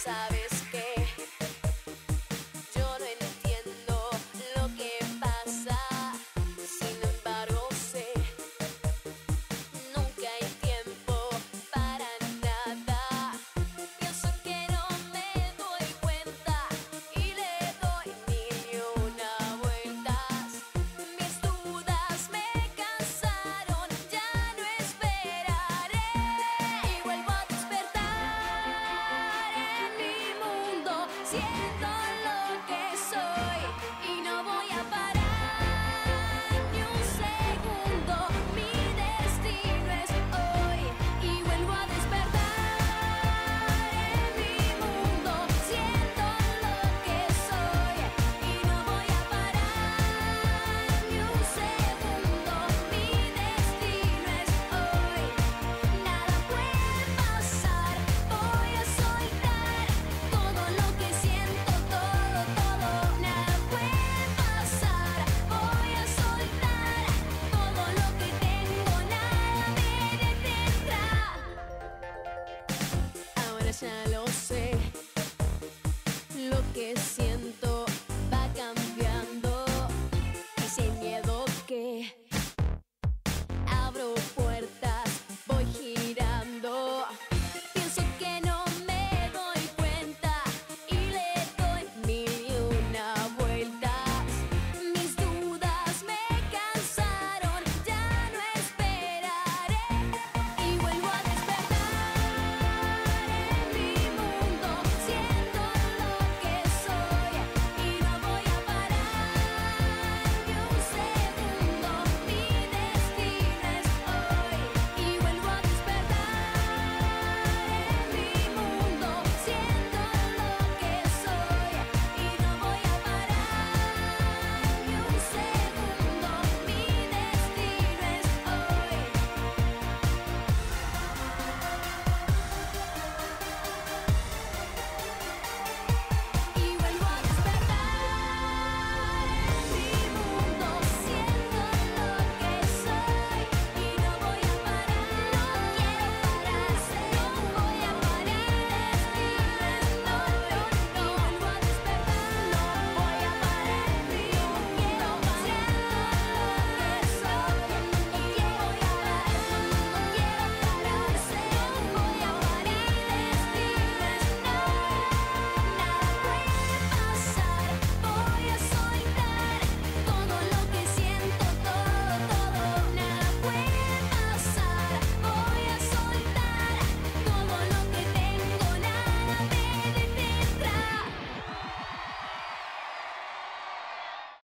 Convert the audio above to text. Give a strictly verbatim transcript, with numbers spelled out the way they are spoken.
sabes que yo no entiendo lo que pasa, sin embargo sé, nunca hay tiempo para nada. Pienso que no me doy cuenta y le doy mil y una vueltas. Mis dudas me cansaron, ya no esperaré y vuelvo a despertar en mi mundo. Siento lo que soy y no voy a parar ni un segundo. Mi destino es hoy y vuelvo a despertar en mi mundo. Siento lo que soy y no voy a parar ni un segundo. Mi destino es hoy, nada puede pasar. Voy a soltar todo lo que siento, todo, todo. Nada puede pasar. Voy a soltar todo lo que tengo, nada me detendrá. Ahora ya lo